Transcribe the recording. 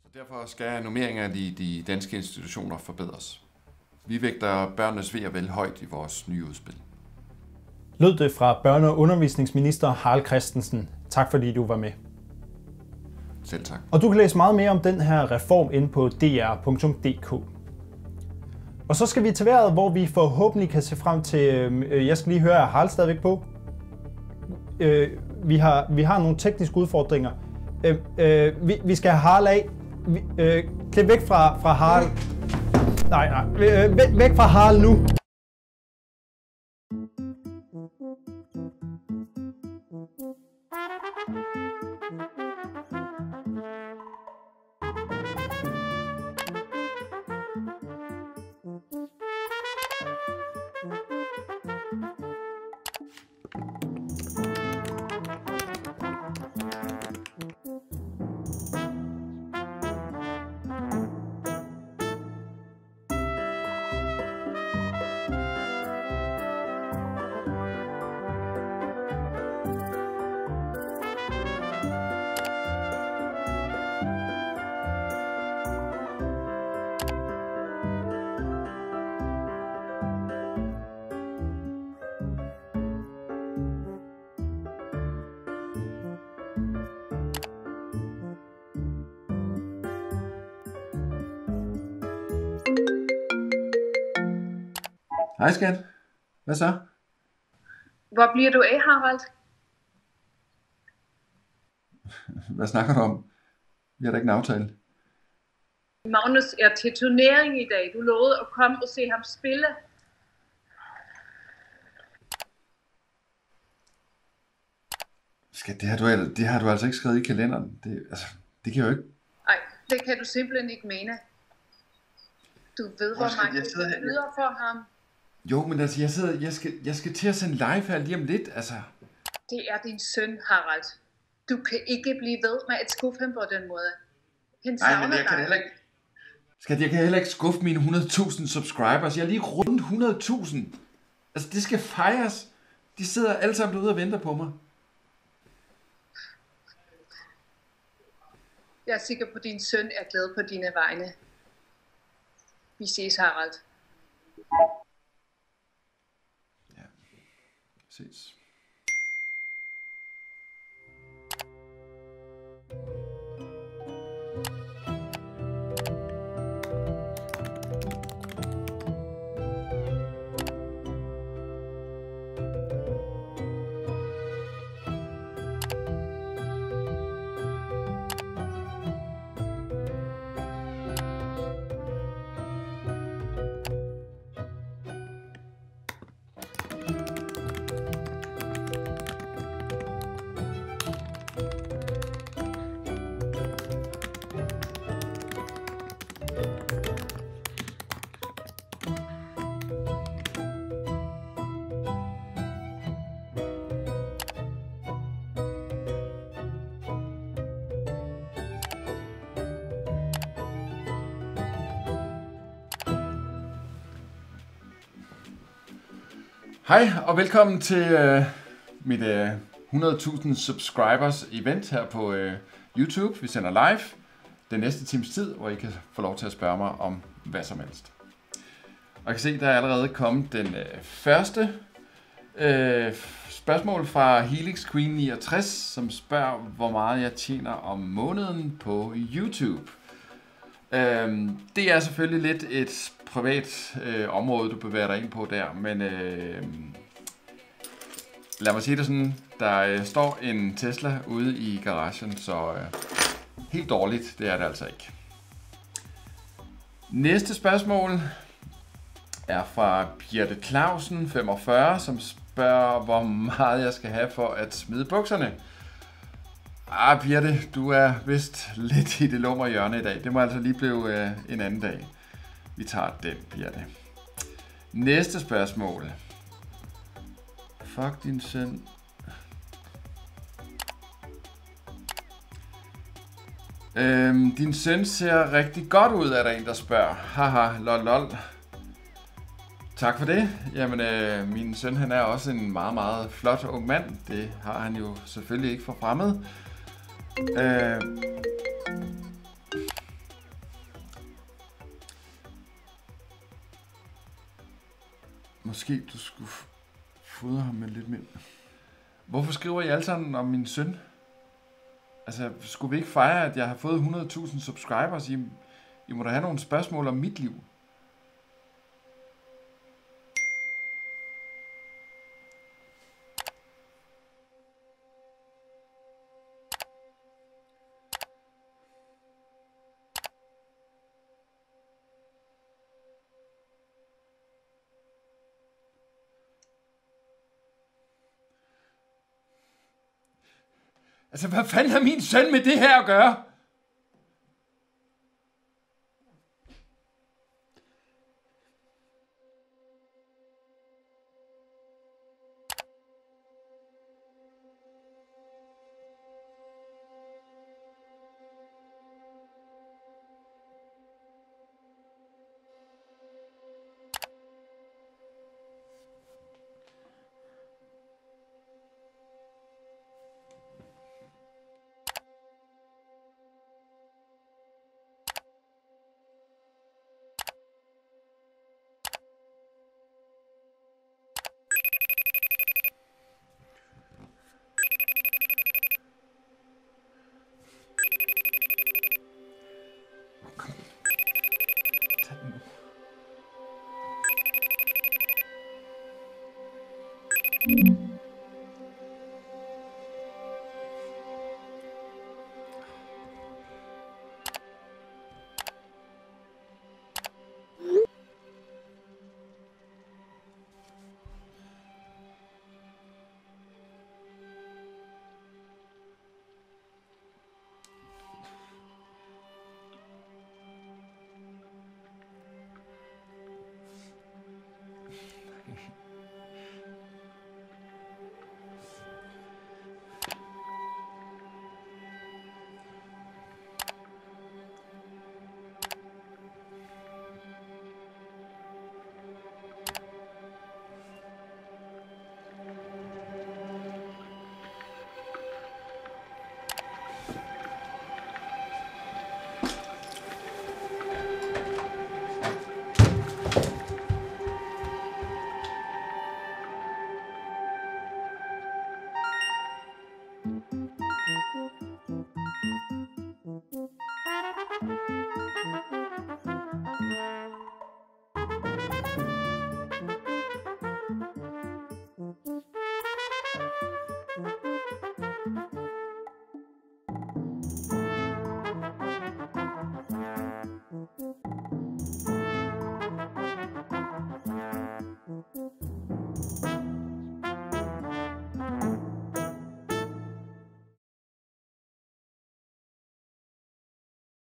Derfor skal normeringer i de danske institutioner forbedres. Vi vægter børnenes ve og vel højt i vores nye udspil. Lød det fra børne- og undervisningsminister Harald Christensen. Tak fordi du var med. Selv tak. Og du kan læse meget mere om den her reform inde på dr.dk. Og så skal vi til vejret, hvor vi forhåbentlig kan se frem til... Jeg skal lige høre, er Harald stadigvæk på? Vi har nogle tekniske udfordringer. Vi skal have Harald af. Klip væk fra Harald. Nej. Væk fra Harald nu. Hej skat. Hvad så? Hvor bliver du af, Harald? Hvad snakker du om? Vi har da ikke en aftale. Magnus er til turnering i dag. Du lovede at komme og se ham spille. Skat, det har du altså ikke skrevet i kalenderen. Det kan jeg jo ikke. Nej, det kan du simpelthen ikke mene. Du ved, hvor mange du byder for ham. Jo, men altså, jeg skal til at sende live her lige om lidt, altså. Det er din søn, Harald. Du kan ikke blive ved med at skuffe ham på den måde. Nej, men jeg kan heller ikke. Skat, jeg kan heller ikke skuffe mine 100.000 subscribers. Jeg er lige rundt 100.000. Altså, det skal fejres. De sidder alle sammen derude og venter på mig. Jeg er sikker på, at din søn er glad på dine vegne. Vi ses, Harald. Ja, ses. Hej og velkommen til mit 100.000 subscribers event her på YouTube. Vi sender live den næste times tid, hvor I kan få lov til at spørge mig om hvad som helst. Og jeg kan se, der er allerede kommet den første spørgsmål fra Helix Queen 69, som spørger, hvor meget jeg tjener om måneden på YouTube. Det er selvfølgelig lidt et privat område, du bevæger dig ind på der, men lad mig sige det sådan, der står en Tesla ude i garagen, så helt dårligt, det er det altså ikke. Næste spørgsmål er fra Birte Clausen, 45, som spørger, hvor meget jeg skal have for at smide bukserne. Birte, du er vist lidt i det lummer hjørne i dag. Det må altså lige blive en anden dag. Vi tager den, Birte. Næste spørgsmål. Fuck din søn. Din søn ser rigtig godt ud, er der en, der spørger. Haha, lol lol. Tak for det. Jamen, min søn, han er også en meget, meget flot ung mand. Det har han jo selvfølgelig ikke for fremmed. Måske du skulle fodre ham med lidt mere. Hvorfor skriver I alle sammen om min søn? Altså, skulle vi ikke fejre, at jeg har fået 100.000 subscribers? I må da have nogle spørgsmål om mit liv. Altså, hvad fanden har min søn med det her at gøre?